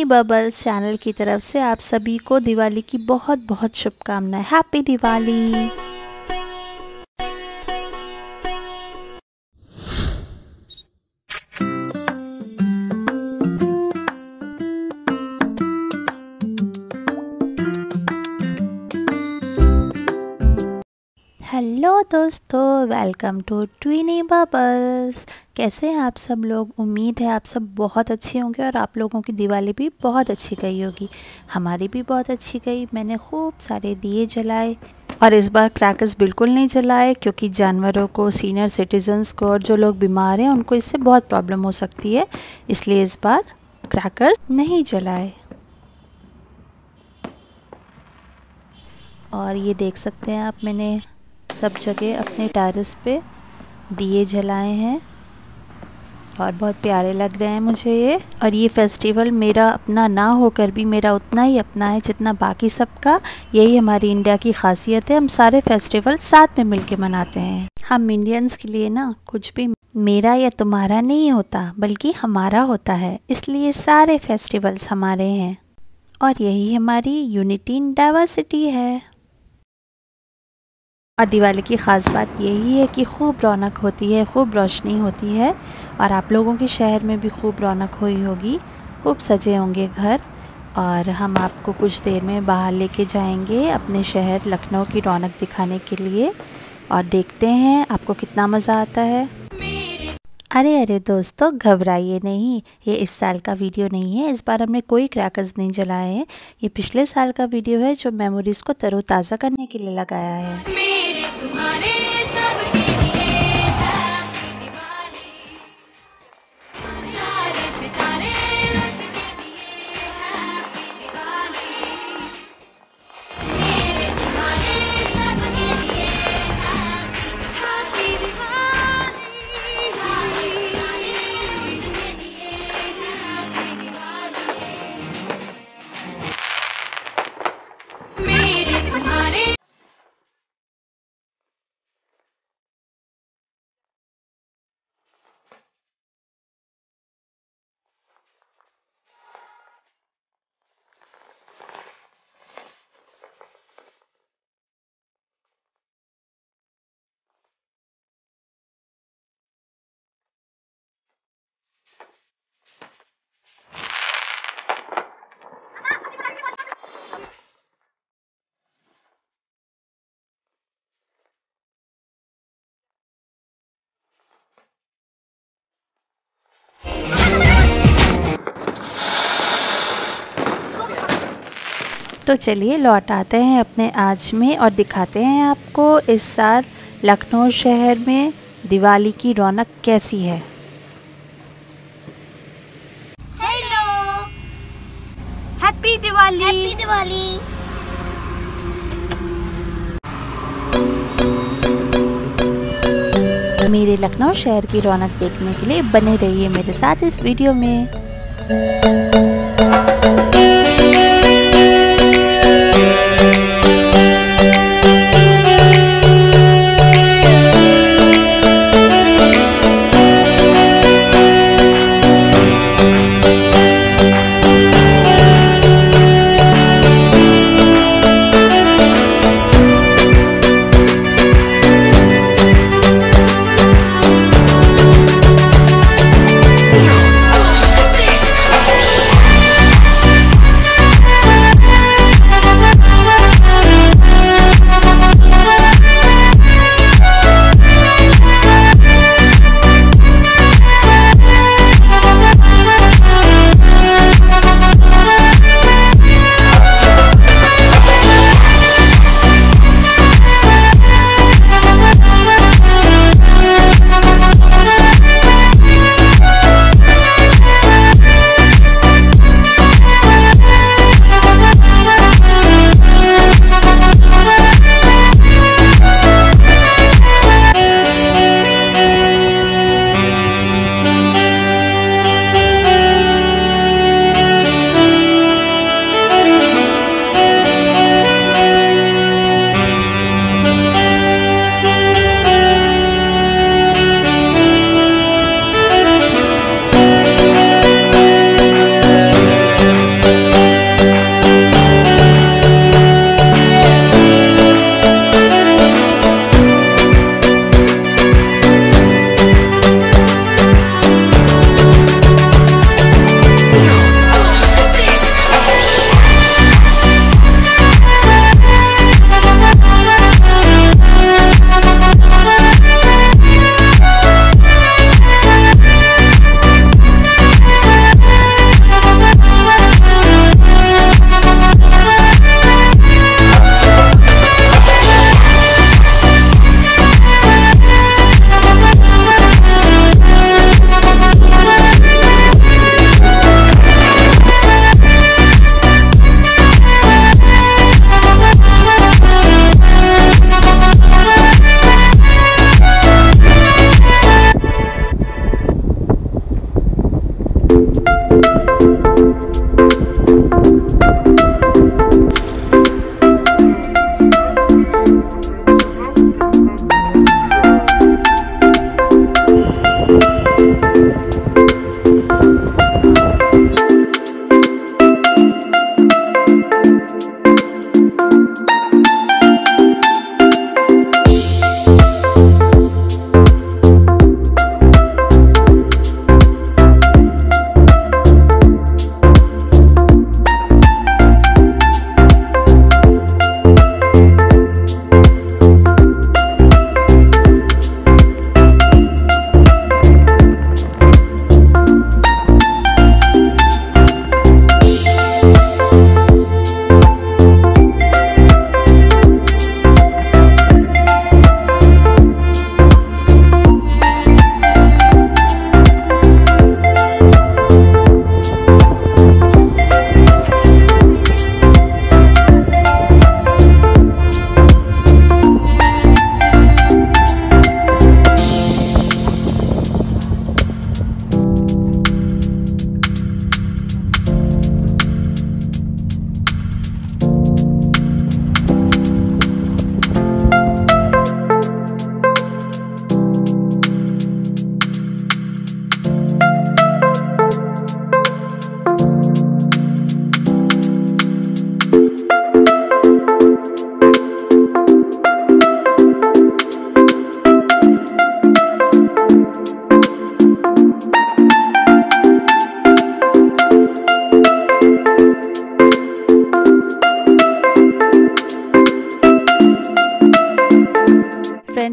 ट्विनी bubbles channel की तरफ से आप सभी को दिवाली की बहुत बहुत शुभकामनाएं। हैप्पी दिवाली। हेलो दोस्तों, वेलकम टू ट्विनी बबल्स। कैसे हैं आप सब लोग? उम्मीद है आप सब बहुत अच्छे होंगे और आप लोगों की दिवाली भी बहुत अच्छी गई होगी। हमारी भी बहुत अच्छी गई। मैंने खूब सारे दिए जलाए और इस बार क्रैकर्स बिल्कुल नहीं जलाए क्योंकि जानवरों को, सीनियर सिटीजन्स को और जो लोग बीमार हैं उनको इससे बहुत प्रॉब्लम हो सकती है, इसलिए इस बार क्रैकर्स नहीं जलाए। और ये देख सकते हैं आप, मैंने सब जगह अपने टेरेस पे दिए जलाए हैं और बहुत प्यारे लग रहे हैं मुझे ये। और ये फेस्टिवल मेरा अपना ना होकर भी मेरा उतना ही अपना है जितना बाकी सबका। यही हमारी इंडिया की खासियत है, हम सारे फेस्टिवल साथ में मिलके मनाते हैं। हम इंडियंस के लिए ना कुछ भी मेरा या तुम्हारा नहीं होता बल्कि हमारा होता है, इसलिए सारे फेस्टिवल्स हमारे हैं और यही हमारी यूनिटी इन डाइवर्सिटी है। और दिवाली की ख़ास बात यही है कि खूब रौनक होती है, खूब रोशनी होती है और आप लोगों के शहर में भी खूब रौनक हुई होगी, खूब सजे होंगे घर। और हम आपको कुछ देर में बाहर लेके जाएंगे अपने शहर लखनऊ की रौनक दिखाने के लिए और देखते हैं आपको कितना मज़ा आता है। अरे दोस्तों, घबराइए नहीं, ये इस साल का वीडियो नहीं है। इस बार हमने कोई क्रैकर्स नहीं जलाए हैं। ये पिछले साल का वीडियो है जो मेमोरीज़ को तरोताज़ा करने के लिए लगाया है। तो चलिए लौट आते हैं अपने आज में और दिखाते हैं आपको इस साल लखनऊ शहर में दिवाली की रौनक कैसी है। Hello, happy Diwali. Happy Diwali. मेरे लखनऊ शहर की रौनक देखने के लिए बने रहिए मेरे साथ इस वीडियो में।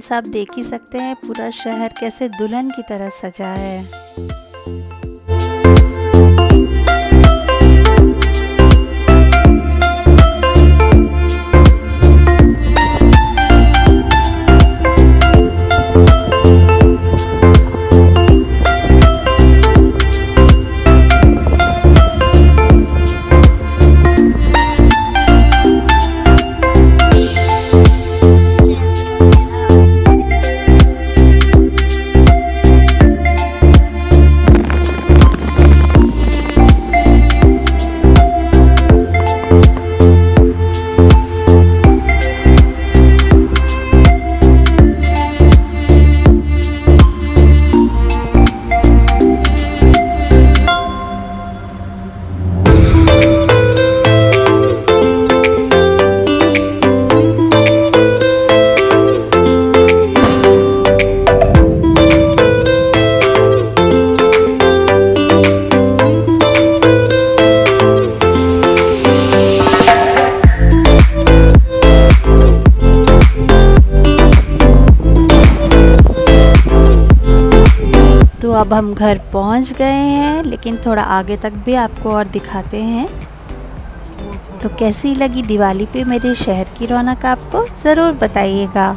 बस आप देख ही सकते हैं पूरा शहर कैसे दुल्हन की तरह सजा है। तो अब हम घर पहुंच गए हैं, लेकिन थोड़ा आगे तक भी आपको और दिखाते हैं। तो कैसी लगी दिवाली पे मेरे शहर की रौनक आपको ज़रूर बताइएगा।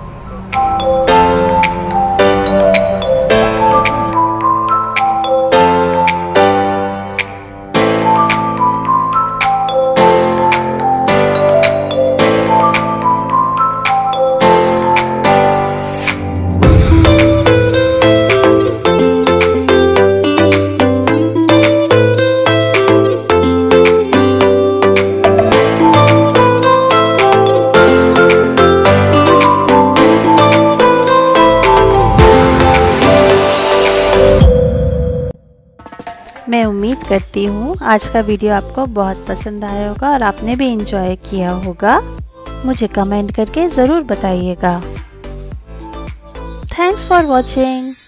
मैं उम्मीद करती हूँ आज का वीडियो आपको बहुत पसंद आया होगा और आपने भी एंजॉय किया होगा। मुझे कमेंट करके ज़रूर बताइएगा। Thanks for watching.